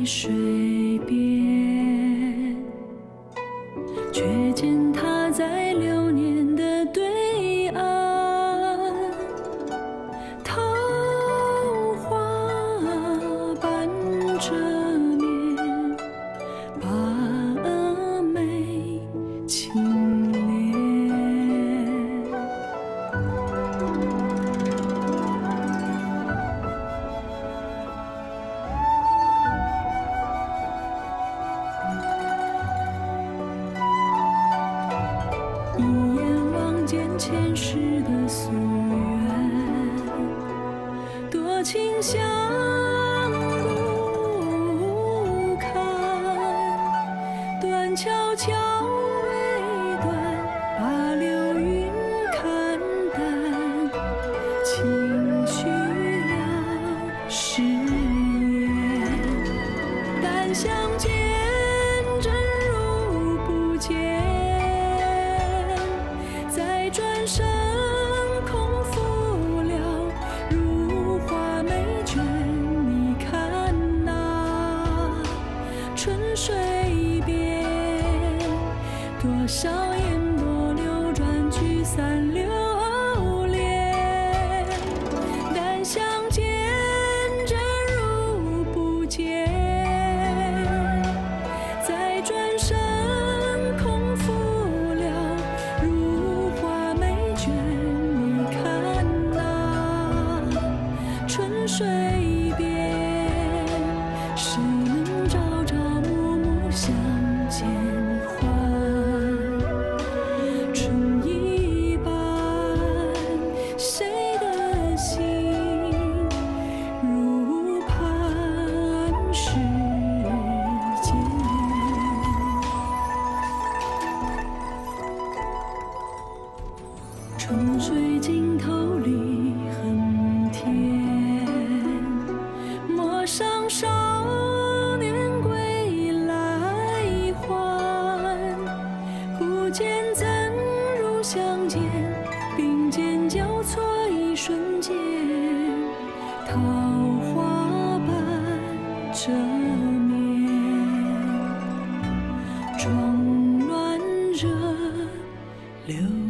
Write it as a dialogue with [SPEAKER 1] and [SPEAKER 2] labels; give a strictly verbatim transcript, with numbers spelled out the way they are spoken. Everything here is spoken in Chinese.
[SPEAKER 1] 水边，却见他在流年的对岸，桃花伴着面，把眉轻敛。一眼望见前世的夙愿，多情相不堪，断悄悄未断，把流云看淡，情绪了誓言，但相见真如不见，转身空负了如画眉卷，你看那春水边，多少烟波流转，聚散流连，但相见真如不见，再转身空负了如水边，谁能朝朝暮暮相见欢？春一般，谁的心如磐石间？春水尽头离恨天，陌上少年归来还，不见怎如相见，并肩交错一瞬间，桃花伴着面，撞乱热流。